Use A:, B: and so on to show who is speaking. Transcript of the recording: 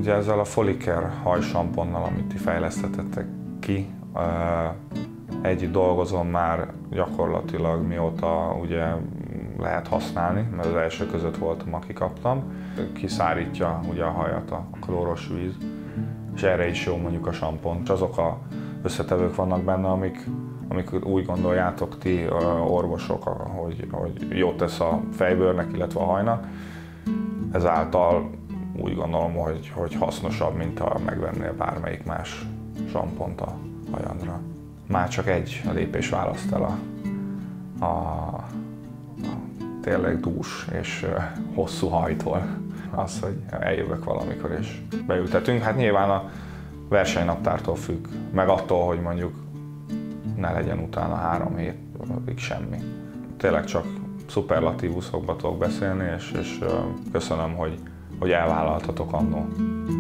A: Ugye ezzel a Folicare hajsamponnal, amit ti fejlesztettetek ki, együtt dolgozom már gyakorlatilag mióta ugye lehet használni, mert az első között voltam, aki kaptam. Kiszárítja ugye a hajat a klóros víz, és erre is jó mondjuk a sampon. És azok a összetevők vannak benne, amik úgy gondoljátok ti orvosok, hogy jót tesz a fejbőrnek, illetve a hajnak. Ezáltal úgy gondolom, hogy hasznosabb, mint ha megvennél bármelyik más sampont a hajadra. Már csak egy lépés választ el a tényleg dús és hosszú hajtól. Az, hogy eljövök valamikor és beültetünk. Hát nyilván a versenynaptártól függ, meg attól, hogy mondjuk ne legyen utána 3 hétig semmi. Tényleg csak szuperlatívuszokba tudok beszélni, és köszönöm, hogy elvállaltatok annól.